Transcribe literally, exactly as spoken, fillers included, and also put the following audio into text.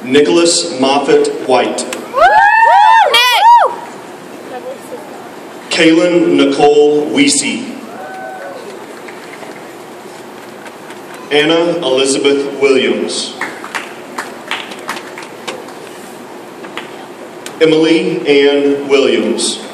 Nicholas Moffett White. Nick! Kaylin Nicole Weesey. Anna Elizabeth Williams. Emily Ann Williams.